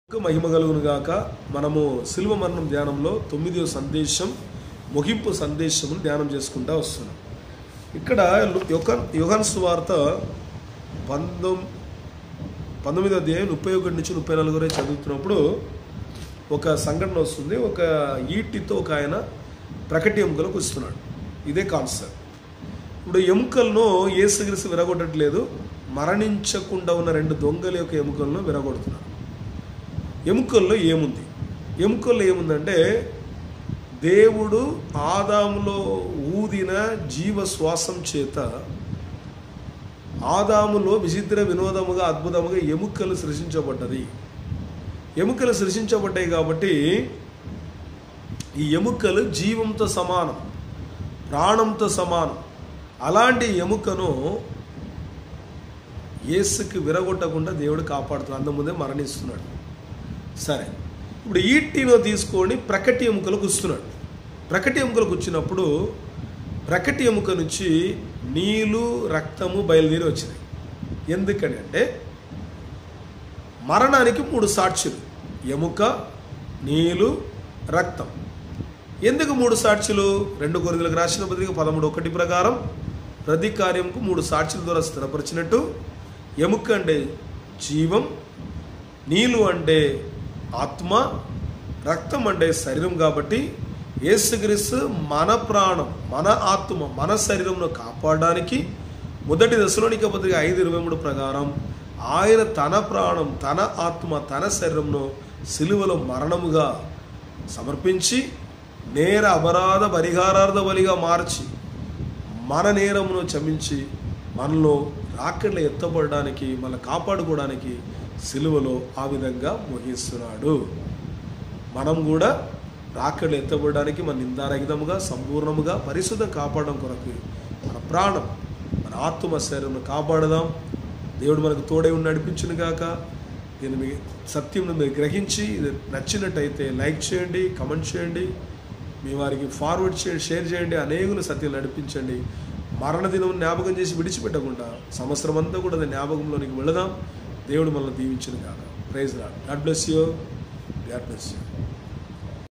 మహిమ కలుగును గాక. మనము సిలువ మరణం ధ్యానంలో 9వ సందేశం ముగింపు సందేశమును ధ్యానం చేసుకుంటూ వస్తున్నాం. ఇక్కడ యోహాను సువార్త 19వ అధ్యాయం 31 నుంచి 34 వరకు చదువుతున్నప్పుడు ఒక సంఘటన వస్తుంది. ఒక ఈటితో ఒక ఆయన ప్రకటి ఎముకలకు వస్తున్నాడు. ఇదే కాన్సెప్ట్. ఇప్పుడు ఎముకలను యేసుక్రీస్తు విరగొట్టట్లేదు, మరణించకుండా ఉన్న 2 దొంగల యొక్క ఎముకలను విరగొడుతున్నాడు. ఎముకల్లో ఏముంది? ఎముకల్లో ఏముందంటే దేవుడు ఆదాములో ఊదిన జీవ శ్వాసం చేత ఆదాములో విచిత్ర వినోదముగా అద్భుతముగా ఎముకలు సృష్టించబడ్డది. ఎముకలు సృష్టించబడ్డాయి కాబట్టి ఈ ఎముకలు జీవంతో సమానం, ప్రాణంతో సమానం. అలాంటి ఎముకను యేసుకి విరగొట్టకుండా దేవుడు కాపాడుతున్నాడు. అంతకుముందే మరణిస్తున్నాడు. సరే, ఇప్పుడు ఈటిలో తీసుకొని ప్రకటి ఎముకలకు వస్తున్నాడు. ప్రకటి ఎముకలకు వచ్చినప్పుడు ప్రకటి ఎముక నుంచి నీళ్ళు రక్తము బయలుదేరి వచ్చినాయి. ఎందుకని అంటే మరణానికి 3 సాక్షులు: ఎముక, నీళ్ళు, రక్తం. ఎందుకు 3 సాక్షులు? 2 కొరింథీయులకు రాసిన పత్రిక 13:1 ప్రకారం ప్రతి కార్యంకు 3 సాక్షుల ద్వారా స్థిరపరిచినట్టు ఎముక అంటే జీవం, నీళ్ళు అంటే ఆత్మ, రక్తం అంటే శరీరం. కాబట్టి యేసుక్రీస్తు మన ప్రాణం, మన ఆత్మ, మన శరీరంను కాపాడడానికి 1 దశలోనిక పత్రిక 5:23 ప్రకారం ఆయన తన ప్రాణం, తన ఆత్మ, తన శరీరంను సిలువలో మరణముగా సమర్పించి నేర అపరాధ పరిహారార్థ బలిగా మార్చి మన నేరమును క్షమించి మనలో రాకెట్లు ఎత్తబడడానికి, మన కాపాడుకోవడానికి సిలువలో ఆ విధంగా మోహిస్తున్నాడు. మనం కూడా రాకెట్లు ఎత్తబడడానికి మన నిందారహితముగా సంపూర్ణముగా పరిశుద్ధం కాపాడడం కొరకు మన ప్రాణం, మన ఆత్మ శరీరంను కాపాడదాం. దేవుడు మనకు తోడై ఉండి నడిపించును గాక. దీన్ని మీ సత్యంను మీరు గ్రహించి ఇది నచ్చినట్టయితే లైక్ చేయండి, కమెంట్ చేయండి, మీ వారికి ఫార్వర్డ్ చేయండి, షేర్ చేయండి. అనేకులు సత్యం నడిపించండి. మరణ దినం జ్ఞాపకం చేసి విడిచిపెట్టకుండా సంవత్సరం అంతా కూడా అది జ్ఞాపకంలోనికి వెళదాం. దేవుడు మనల్ని దీవించును గాక. Praise Lord. God bless you. God bless you.